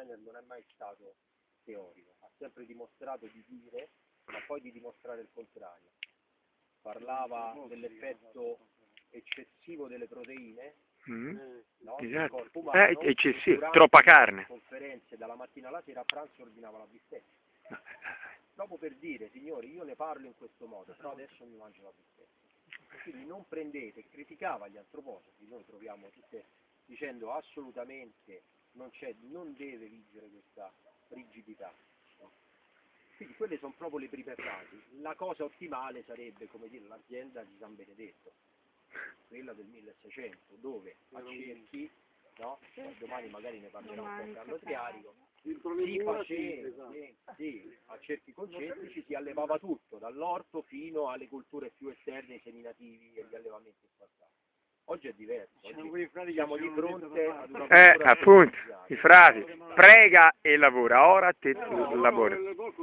Steiner non è mai stato teorico, ha sempre dimostrato di dire, ma poi di dimostrare il contrario. Parlava dell'effetto eccessivo delle proteine, no? Del corpo umano, eccessivo, troppa carne. Conferenze dalla mattina alla sera, a pranzo ordinava la bistecca. Dopo per dire, signori, io ne parlo in questo modo, però adesso mi mangio la bistecca. Quindi non prendete, criticava gli antroposofi, noi troviamo tutte dicendo assolutamente non deve vigere questa rigidità. Quindi quelle sono proprio le prime frasi. La cosa ottimale sarebbe, come dire, l'azienda di San Benedetto, quella del 1600, dove accerchi, no? Domani magari ne parlerò con Carlo Triarico, si faceva, sì, a cerchi concentrici si allevava tutto, dall'orto fino alle culture più esterne, i seminativi e gli allevamenti spazati. Oggi è diverso, oggi siamo di fronte ad una cultura appunto, i frasi, prega e lavora, ora te lavora.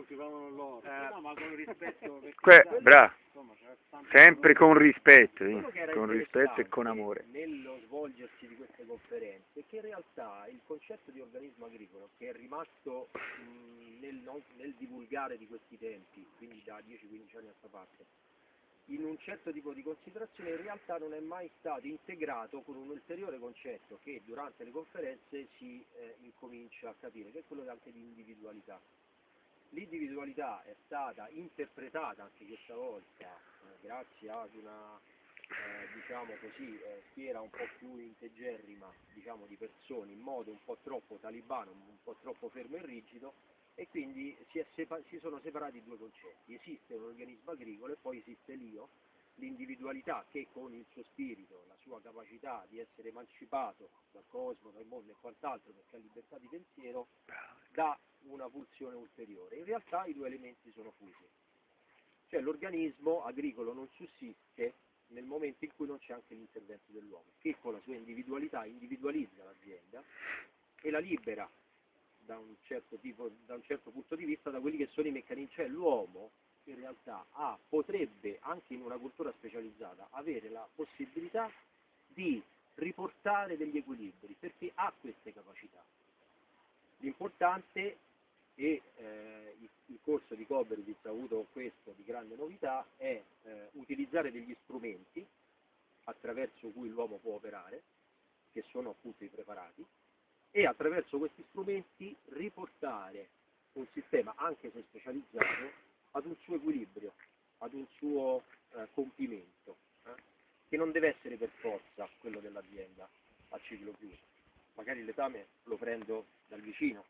Bravo, sempre con rispetto e con amore. Nello svolgersi di queste conferenze, che in realtà il concetto di organismo agricolo, che è rimasto nel divulgare di questi tempi, quindi da 10-15 anni a questa parte, in un certo tipo di considerazione in realtà non è mai stato integrato con un ulteriore concetto che durante le conferenze si incomincia a capire, che è quello anche di individualità. L'individualità è stata interpretata anche questa volta grazie ad una diciamo così, schiera un po' più integerrima, diciamo, di persone in modo un po' troppo talibano, un po' troppo fermo e rigido, e quindi si sono separati due concetti. Esiste un organismo agricolo e poi esiste l'io, l'individualità che con il suo spirito, la sua capacità di essere emancipato dal cosmo, dal mondo e quant'altro, perché ha libertà di pensiero, dà una pulsione ulteriore. In realtà i due elementi sono fusi. Cioè l'organismo agricolo non sussiste nel momento in cui non c'è anche l'intervento dell'uomo, che con la sua individualità individualizza l'azienda e la libera da un certo punto di vista da quelli che sono i meccanismi. Cioè l'uomo in realtà potrebbe, anche in una cultura specializzata, avere la possibilità di riportare degli equilibri, perché ha queste capacità. L'importante, e il corso di Koberovitz ha avuto questo di grande novità, è utilizzare degli strumenti attraverso cui l'uomo può operare, che sono appunto i preparati, e attraverso questi strumenti riportare un sistema, anche se specializzato, ad un suo equilibrio, ad un suo compimento, che non deve essere per forza quello dell'azienda a ciclo chiuso. Magari l'esame lo prendo dal vicino.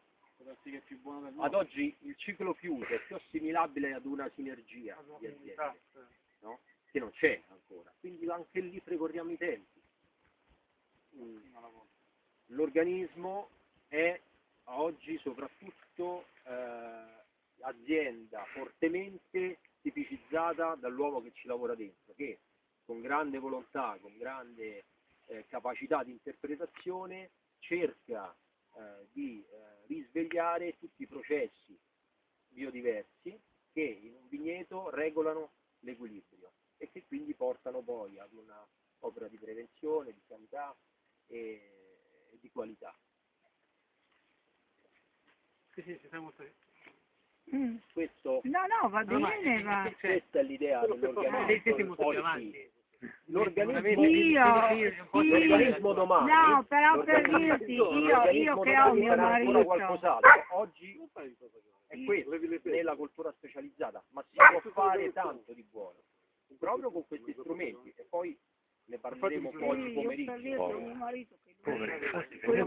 Ad oggi il ciclo chiuso è più assimilabile ad una sinergia di aziende, no? Che non c'è ancora, quindi anche lì precorriamo i tempi. L'organismo è oggi soprattutto azienda fortemente tipicizzata dall'uomo che ci lavora dentro, che con grande volontà, con grande capacità di interpretazione cerca di risvegliare tutti i processi biodiversi che in un vigneto regolano l'equilibrio e che quindi portano poi ad una opera di prevenzione, di sanità e di qualità. Sì, siamo stati. Questo, No, va bene, va. questa è l'idea dell'organismo. L'organismo domani. No, però per dirti, io che ho mio marito. Qualcos'altro. Oggi è questo, nella cultura specializzata, ma si può fare tanto di buono, proprio con questi strumenti, e poi ne parleremo poi di pomeriggio. Io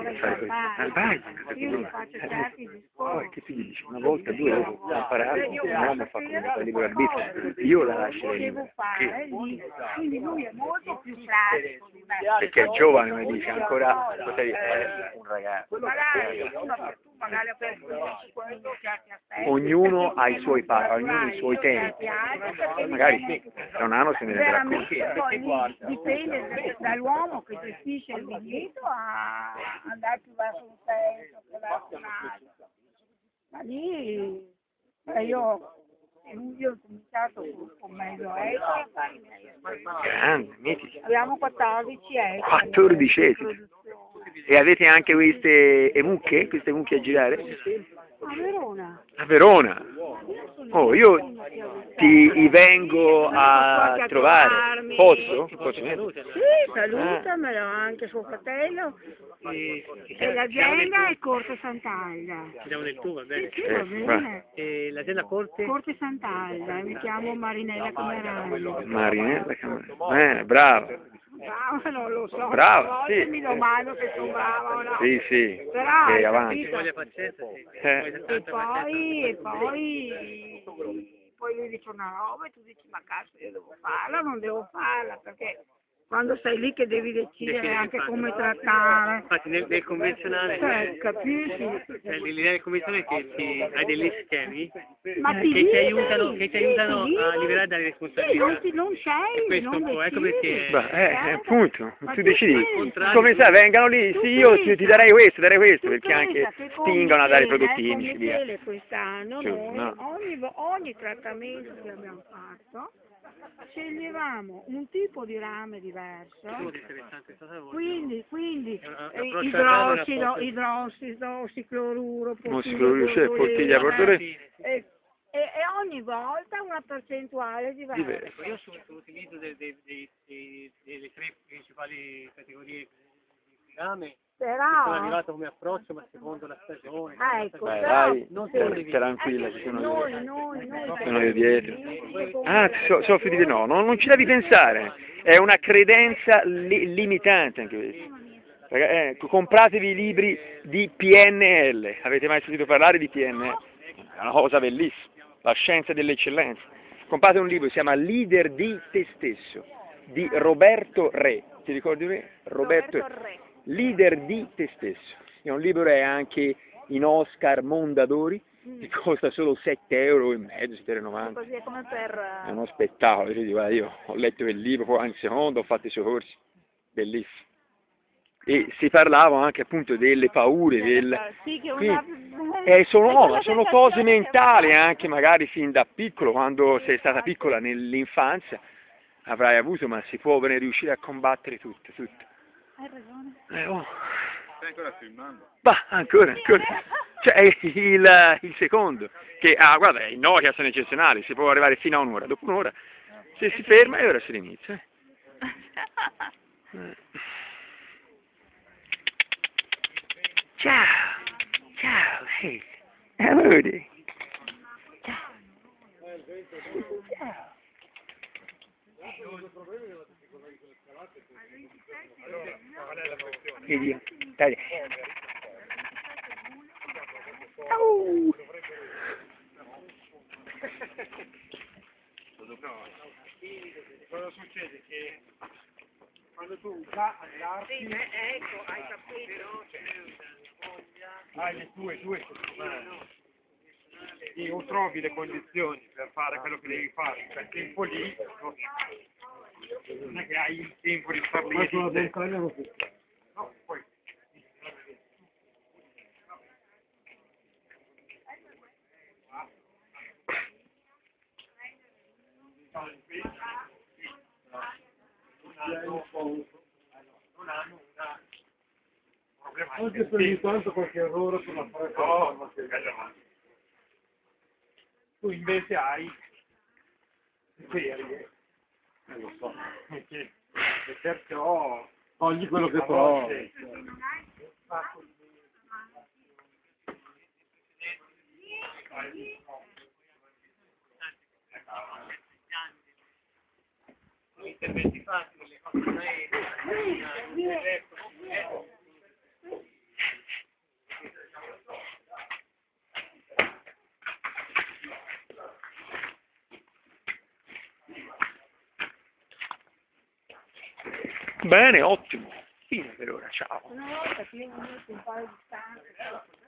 gli faccio certi discorsi. Che tu gli dici una volta, due volte, imparato, un uomo fa come fa libero arbitrio, io la lascio libera. Quindi lui è molto più pratico di me. Perché è giovane, mi dice, ancora potrei fare un ragazzo. Magari per certi aspetti. Ognuno ha i suoi ognuno i suoi tempi. Magari tra un anno se ne renderà conto. Poi dipende dall'uomo che gestisce il vigneto a andare più verso un senso che verso un altro. Ma lì io Io ho cominciato con mezzo ettaro a fare i miei ettari. Grande, mitici. Abbiamo 14 ettari. 14 ettari. E avete anche queste mucche a girare? A Verona. A Verona? Oh, io ti vengo a trovare. Posso? Posso venire? Sì, salutamelo anche suo fratello. E l'azienda è Corte Sant'Alda. Siamo del tuo, va bene. Sì, va bene. E l'azienda Corte? Corte Sant'Alda, mi chiamo Marinella Camerani. Marinella Camerani. Brava. Brava, non lo so. Brava, A volte sì. mi domando che sono brava o no. Sì, sì. Però, Ok, hai avanti. capito? Voglia pazienza, sì. Poi lui dice una roba e tu dici ma cazzo io devo farla o non devo farla, perché quando sei lì che devi decidere anche come trattare, Infatti nel convenzionale, capisci? l'idea del convenzionale è che hai degli schemi Ma che ti aiutano a liberare dalle responsabilità. Non sei, Questo non un po', ecco decidi. perché Beh, appunto, Ma tu tu decidi. pensa. Come sai, vengano lì, Tu sì, io pensa. ti darei questo, Tu perché anche pensa che come spingono a dare i Tele, prodotti come chimici, via. Tele quest'anno Sì, noi no. ogni trattamento che abbiamo fatto sceglievamo un tipo di rame diverso, quindi idrossido, cicloruro, Bottiglia portore. e ogni volta una percentuale diversa. io sull'utilizzo delle tre principali categorie di rame sono Però, arrivato come approccio, ma secondo la stagione. ecco, Dai, però, vai, non sì. tranquilla, ci sono io. Noi Sono io dietro. Ah, soffri di no, non ci devi pensare. È una credenza limitante anche questo. Compratevi i libri di PNL. Avete mai sentito parlare di PNL? È una cosa bellissima, la scienza dell'eccellenza. Comprate un libro, si chiama Leader di te stesso, di Roberto Re. Ti ricordi Re? Roberto Re. Leader di te stesso. È un libro che è anche in Oscar Mondadori, che costa solo 7,5 euro, 7,90 €. Così è come per... È uno spettacolo, io ho letto il libro, poi in secondo ho fatto i suoi corsi, bellissimo. E si parlava anche appunto delle paure, Sì, che sono cose mentali anche magari fin da piccolo, quando sei stata piccola nell'infanzia avrai avuto, ma si può riuscire a combattere tutto. Hai ragione. Stai ancora filmando? Bah, ancora. Cioè, il secondo, che, guarda, i Nokia sono eccezionali, si può arrivare fino a un'ora, dopo un'ora, se si ferma e ora si inizia. Ciao, hey, amore. Ciao. Vedi, dai. Cosa succede? Che quando tu già allarti... Sì, ecco, hai capito? Hai le tue settimane e o trovi le condizioni per fare quello che devi fare in quel tempo lì, non è che hai il tempo di far lì e di no, poi non hanno una problematica. Anche se ogni tanto qualche errore per la fare Tu invece hai le ferie, lo so, e perciò togli quello che a trovi. interventi fatti, le cose Bene, ottimo. Fine per ora, ciao. Una volta che io mi metto un paio di stanze.